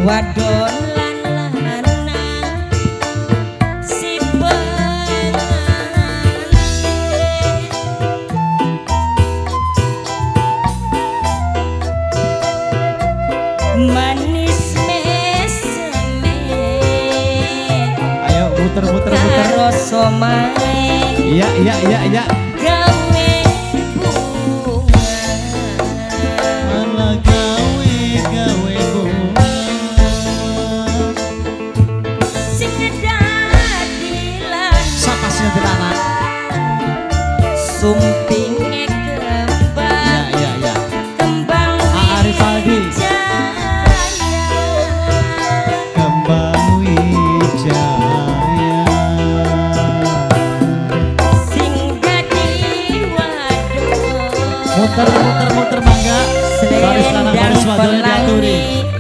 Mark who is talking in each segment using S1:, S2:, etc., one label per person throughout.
S1: wadon lan lanang si pengantin manis meseme.
S2: Ayo muter.
S1: Karo somae.
S2: Iya.
S1: Gawe bunga.
S2: Malah gawe bunga.
S1: Sing dadilan.
S2: Sapa sing dadilan?
S1: Sumpinge kembang.
S2: Iya.
S1: Kembang
S2: Arif Aldi. Kembang wijaya.
S1: Sing dadi wadon.
S2: Muter mangga. Baris lanang baris wadon diaturi.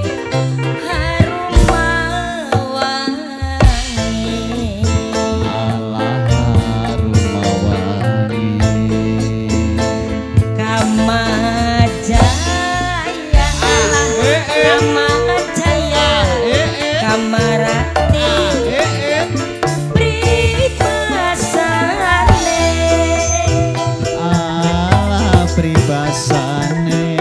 S2: Pribasane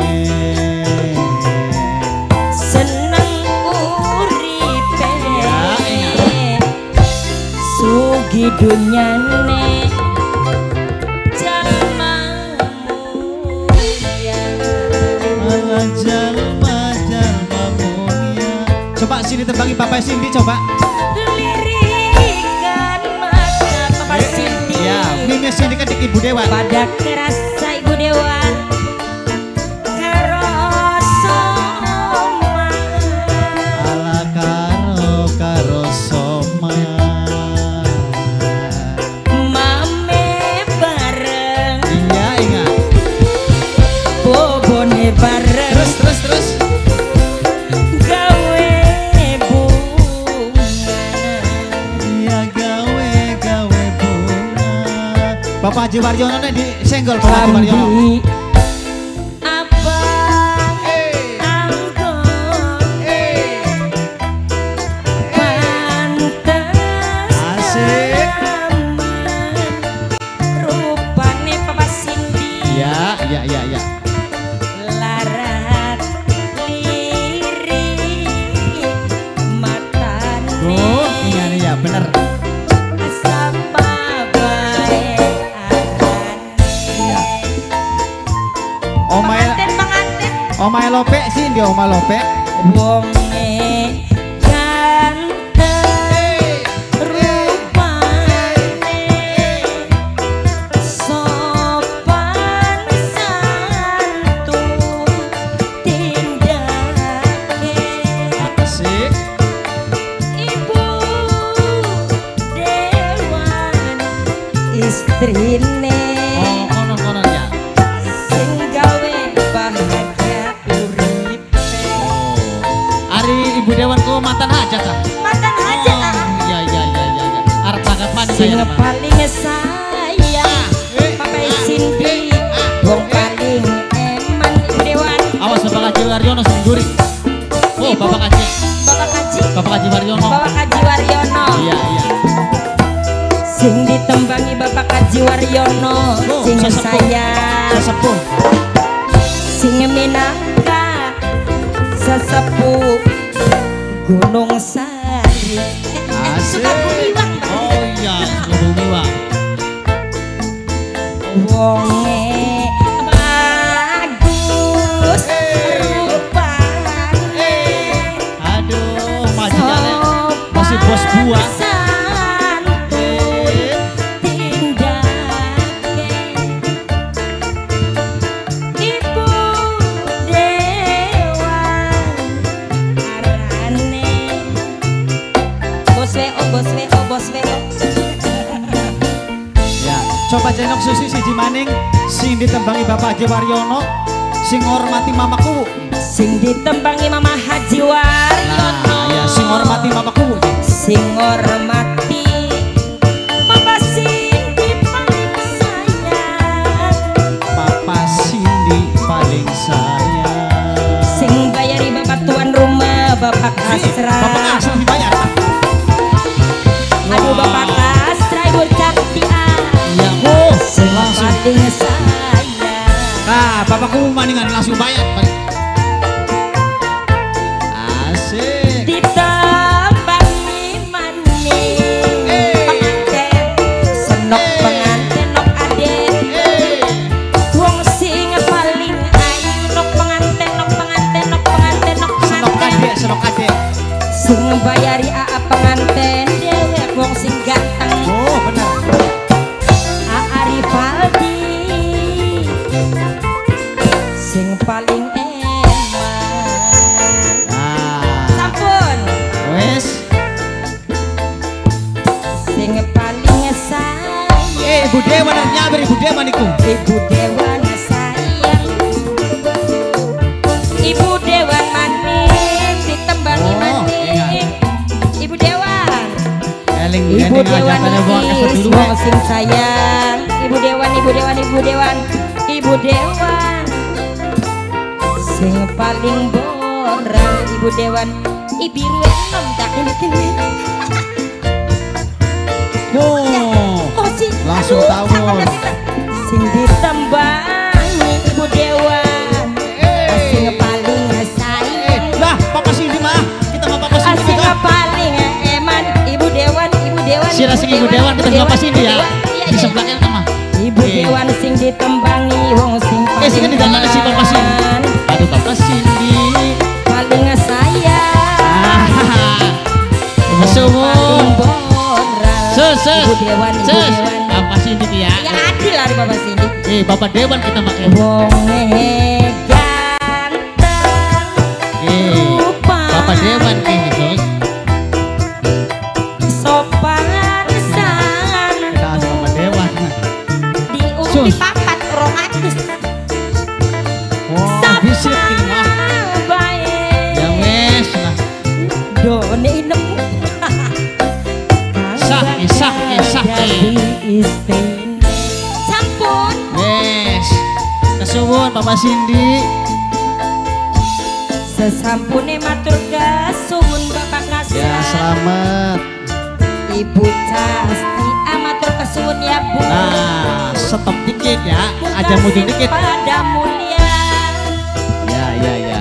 S1: seneng uripe sugi dunyane jalmamu ya
S2: ala jalma mulia. Coba sini tembangi Papa Cindy coba.
S1: lirikan mata Papa Cindy
S2: Ya, Mimi Cindy kan Ibu Dewa.
S1: pada kerasa Ibu Dewa karo soma
S2: Ala karo soma.
S1: mame bareng
S2: Iya ingat.
S1: bobone bareng
S2: Terus.
S1: gawe bunga.
S2: Iya gawe bunga. Bapak Haji Waryono nih di senggol Bapak Haji Waryono.
S1: Lambi abang anggon pantes
S2: Asik.
S1: aman rupane Papa Cindy
S2: Iya.
S1: larat lirik matane
S2: Ini ya bener.
S1: sapa bae
S2: Iya.
S1: arane pengantin
S2: Omae Lope sih dia Oma Lope.
S1: wonge ganteng rupane sopan santun tindake
S2: Asik.
S1: ibu dewan istrine
S2: Konon ya.
S1: sing gawe bahagia uripe
S2: Ari Ibu Dewan ku mantan hajat ah.
S1: mantan aja ah.
S2: Iya. Arep sangat manis
S1: Sing
S2: saya.
S1: paling sayang Papa Cindy wong paling eman Ibu Dewan
S2: Awas Bapak Haji Waryono sing gurih. Oh,
S1: Ibu.
S2: Bapak Haji
S1: Bapak
S2: Waryono.
S1: Haji Waryono
S2: Iya.
S1: sing ditembangi Bapak Haji Waryono
S2: Oh,
S1: sing
S2: sesepuh.
S1: sayang
S2: Sesepuh.
S1: sing minangka sesepuh Gunung Sari
S2: Asik.
S1: Sukabumiwang
S2: Oh iya, Sukabumiwang.
S1: wonge bagus rupane
S2: Aduh, majikan masih bos buah.
S1: santun tindake ibu dewan arane bos weo
S2: Ya, coba jenok susi siji maning sing ditembangi Bapak Haji Waryono sing ngormati mamaku.
S1: sing ditembangi Mama Haji Waryono
S2: Nah, ya sing ngormati mamaku.
S1: sing ngormati Papa Cindy paling sayang
S2: Papa Cindy paling sayang.
S1: sing bayari Bapak tuan rumah Bapak Kasra.
S2: Bapak Kasra dibayar.
S1: Aduh Bapak Kasra Ibu Cantian.
S2: Iya,
S1: Sing
S2: langsung.
S1: paling sayang.
S2: Nah, bapakku maningan langsung bayar. Asik.
S1: Ditembangi maning penganten, senok penganten nok aden. Wong sing paling ayu nok penganten, nok penganten, nok penganten, nok
S2: Senok
S1: penganten.
S2: adek, senok adek.
S1: Sing bayari aa penganten dewek wong sing ganteng.
S2: Oh, benar.
S1: Rivaldi sing paling eman. Sampun
S2: Wes.
S1: sing paling sayang.
S2: Ibu Dewan nyabar Ibu Dewan iku.
S1: Ibu Dewan sayang. Ibu Dewan maning ditembangi maning. Ibu Dewan. Ibu Dewan is wong sing sayang. Ibu Dewan, Ibu Dewan, Ibu Dewan, Ibu Dewan sing paling borang. Ibu Dewan ibiru enom tak kene.
S2: Oh,
S1: sing
S2: langsung tahu.
S1: Sing ditembangi Ibu Dewan sing paling sayang.
S2: Lah, Papa Cindy mah. Kita mau Papa Cindy
S1: Sing
S2: juga.
S1: paling eman. Ibu Dewan, Ibu Dewan.
S2: Sira sing Ibu Dewan kita Papa Cindy ya. Di sebelahnya sama.
S1: Ibu Dewan sing ditembangi wong sing paling
S2: Sing di dalam si Papa Cindy. Aduh Papa Cindy
S1: paling sayang.
S2: Suwun. Sus.
S1: Ibu Dewan, Ibu Dewan.
S2: Papa Cindy ya.
S1: Ya adil lah di Bapak Cindy.
S2: Bapak Dewan kita pakai.
S1: Wong ganteng. Rupa.
S2: Bapak Dewan ini Sus.
S1: Sopan san.
S2: Kita asal Bapak Dewan.
S1: Diuruti papat 200.
S2: Wah, bisa kita. Ya wes lah.
S1: Done inem.
S2: Sakit.
S1: Sampun.
S2: Wes. Kesuwun Papa Cindy.
S1: Sesampune matur kasuwun Bapak Kasra.
S2: Ya selamat.
S1: Ibu Casti matur kasuwun ya Bu.
S2: Nah, stop dikit ya. Aja mundur dikit.
S1: Pada mulia.
S2: Ya.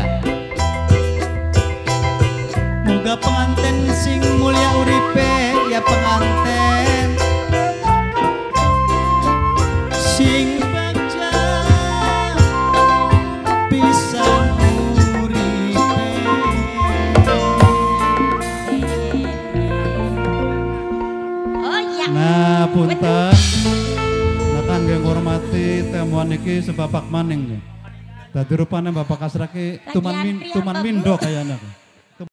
S2: Moga penganten sing mulia uripe ya penganten sing baca bisa uripe.
S1: Oh iya.
S3: Nah, punten. Nah, kangge ngormati temuan iki sebapak maning. Dadi rupane Bapak Kasra ki tuman mindo kayane.